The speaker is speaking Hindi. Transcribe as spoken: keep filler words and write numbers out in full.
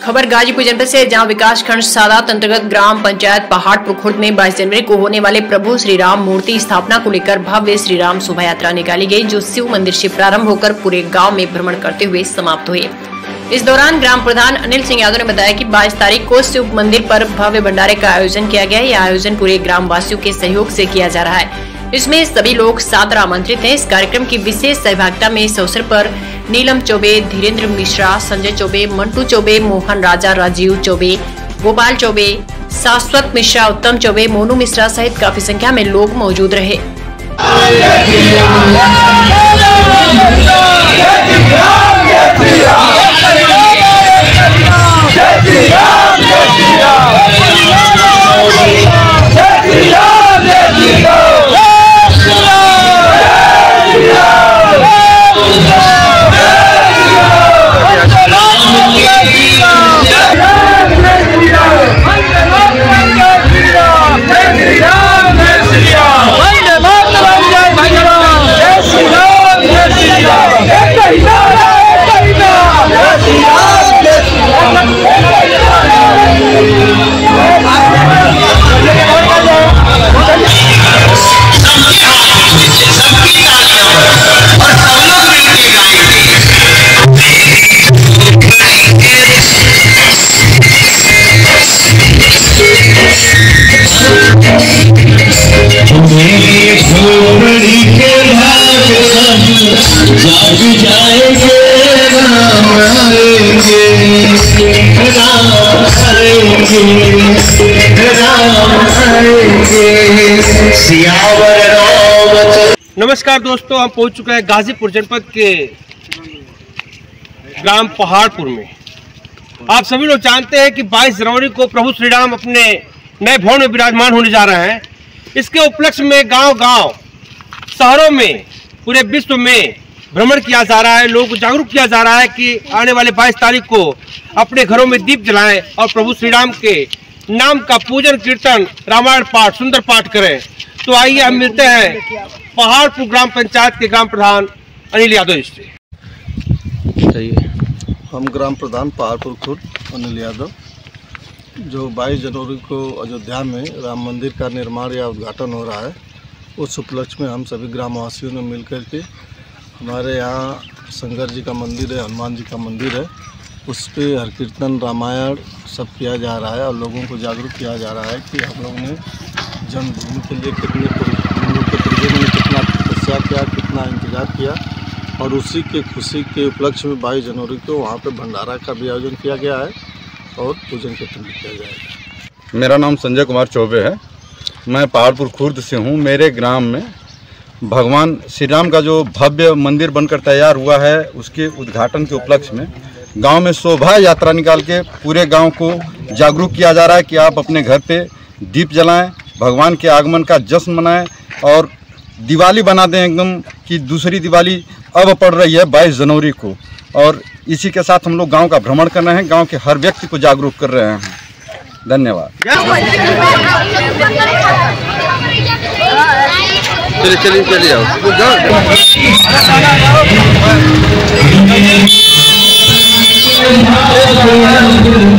खबर गाजीपुर जनपद से, जहां विकास खंड सादात अंतर्गत ग्राम पंचायत पहाड़पुर खुर्द में बाईस जनवरी को होने वाले प्रभु श्री राम मूर्ति स्थापना को लेकर भव्य श्री राम शोभा यात्रा निकाली गई, जो शिव मंदिर से प्रारंभ होकर पूरे गांव में भ्रमण करते हुए समाप्त हुई। इस दौरान ग्राम प्रधान अनिल सिंह यादव ने बताया कि बाईस तारीख को शिव मंदिर पर भव्य भंडारे का आयोजन किया गया है। यह आयोजन पूरे ग्राम वासियों के सहयोग से किया जा रहा है। इसमें सभी लोग सादर आमंत्रित हैं। इस कार्यक्रम की विशेष सहभागिता में इस अवसर पर नीलम चौबे, धीरेन्द्र मिश्रा, संजय चौबे, मंटू चौबे, मोहन राजा, राजीव चौबे, गोपाल चौबे, शाश्वत मिश्रा, उत्तम चौबे, मोनू मिश्रा सहित काफी संख्या में लोग मौजूद रहे। नमस्कार दोस्तों, हम पहुंच चुके हैं गाजीपुर जनपद के ग्राम पहाड़पुर में। आप सभी लोग जानते हैं कि बाईस जनवरी को प्रभु श्री राम अपने नए भवन में विराजमान होने जा रहे हैं। इसके उपलक्ष्य में गांव-गांव, शहरों में, पूरे विश्व में भ्रमण किया जा रहा है। लोगों को जागरूक किया जा रहा है कि आने वाले बाईस तारीख को अपने घरों में दीप जलाएं और प्रभु श्री राम के नाम का पूजन, कीर्तन, रामायण पाठ, सुंदर पाठ करें। तो आइए हम मिलते हैं पहाड़पुर ग्राम पंचायत के ग्राम प्रधान अनिल यादव से। हम ग्राम प्रधान पहाड़पुर खुर्द अनिल यादव, जो बाईस जनवरी को अयोध्या में राम मंदिर का निर्माण या उद्घाटन हो रहा है, उस उपलक्ष्य में हम सभी ग्रामवासियों ने मिलकर के, हमारे यहाँ शंकर जी का मंदिर है, हनुमान जी का मंदिर है, उस पर हर कीर्तन, रामायण सब किया जा रहा है और लोगों को जागरूक किया जा रहा है कि हम लोगों ने जन्मभूमि के लिए कितने के पूर्वजों ने कितना तपस्या किया, कितना इंतजार किया, और उसी के खुशी के उपलक्ष्य में बाईस जनवरी को वहाँ पे भंडारा का भी आयोजन किया गया है और पूजन कीर्तन भी किया जाएगा। मेरा नाम संजय कुमार चौबे है, मैं पहाड़पुर खुर्द से हूँ। मेरे ग्राम में भगवान श्री राम का जो भव्य मंदिर बनकर तैयार हुआ है, उसके उद्घाटन के उपलक्ष्य में गांव में शोभा यात्रा निकाल के पूरे गांव को जागरूक किया जा रहा है कि आप अपने घर पे दीप जलाएं, भगवान के आगमन का जश्न मनाएं और दिवाली बना दें एकदम कि दूसरी दिवाली अब पड़ रही है बाईस जनवरी को। और इसी के साथ हम लोग गांव का भ्रमण कर रहे हैं, गांव के हर व्यक्ति को जागरूक कर रहे हैं। धन्यवाद। चलिए चलिए चलिए आओ।